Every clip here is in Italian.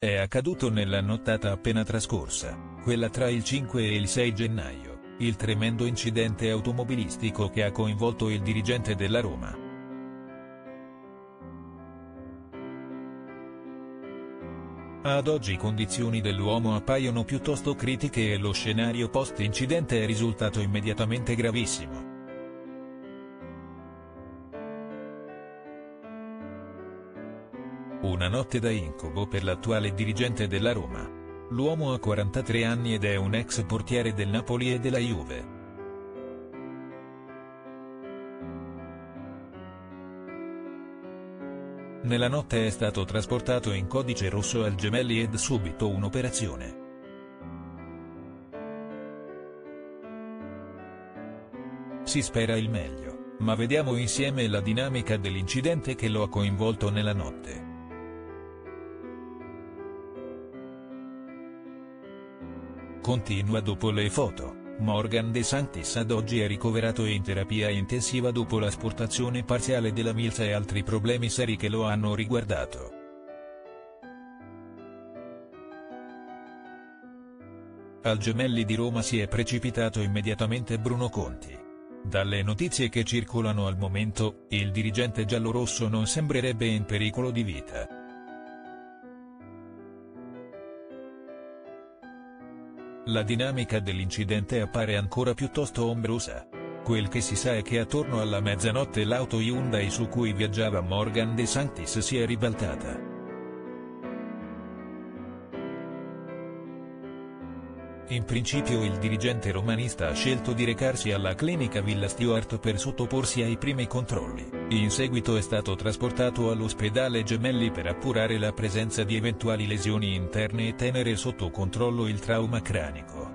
È accaduto nella nottata appena trascorsa, quella tra il 5 e il 6 gennaio, il tremendo incidente automobilistico che ha coinvolto il dirigente della Roma. Ad oggi condizioni dell'uomo appaiono piuttosto critiche e lo scenario post-incidente è risultato immediatamente gravissimo. Una notte da incubo per l'attuale dirigente della Roma. L'uomo ha 43 anni ed è un ex portiere del Napoli e della Juve. Nella notte è stato trasportato in codice rosso al Gemelli ed subito un'operazione. Si spera il meglio, ma vediamo insieme la dinamica dell'incidente che lo ha coinvolto nella notte. Continua dopo le foto. Morgan De Sanctis ad oggi è ricoverato in terapia intensiva dopo l'asportazione parziale della milza e altri problemi seri che lo hanno riguardato. Al Gemelli di Roma si è precipitato immediatamente Bruno Conti. Dalle notizie che circolano al momento, il dirigente giallorosso non sembrerebbe in pericolo di vita. La dinamica dell'incidente appare ancora piuttosto ombrosa. Quel che si sa è che attorno alla mezzanotte l'auto Hyundai su cui viaggiava Morgan De Sanctis si è ribaltata. In principio il dirigente romanista ha scelto di recarsi alla clinica Villa Stuart per sottoporsi ai primi controlli. In seguito è stato trasportato all'ospedale Gemelli per appurare la presenza di eventuali lesioni interne e tenere sotto controllo il trauma cranico.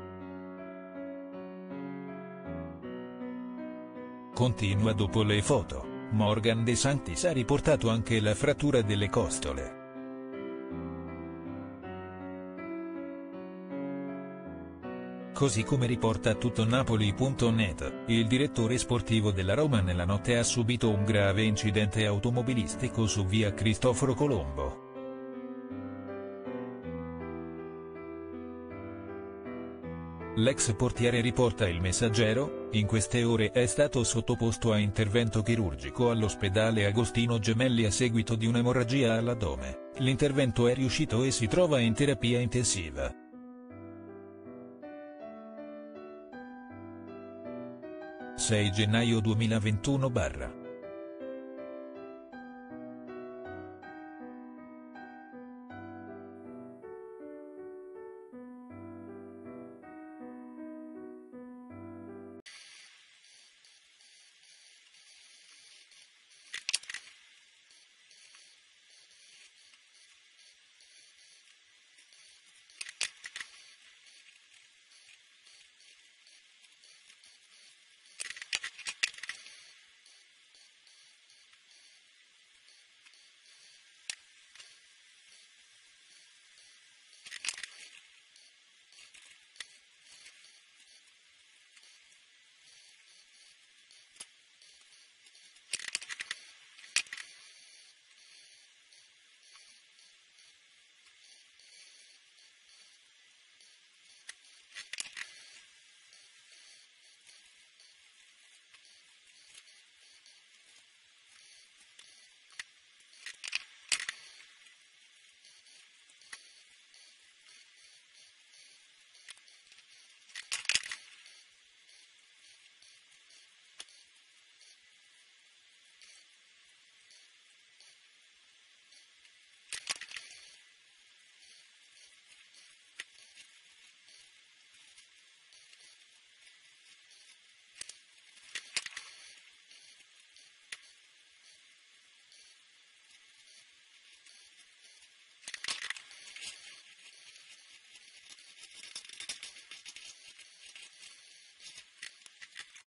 Continua dopo le foto. Morgan De Sanctis ha riportato anche la frattura delle costole. Così come riporta tuttonapoli.net, il direttore sportivo della Roma nella notte ha subito un grave incidente automobilistico su via Cristoforo Colombo. L'ex portiere, riporta Il Messaggero, in queste ore è stato sottoposto a intervento chirurgico all'ospedale Agostino Gemelli a seguito di un'emorragia all'addome. L'intervento è riuscito e si trova in terapia intensiva. 6 gennaio 2021 /.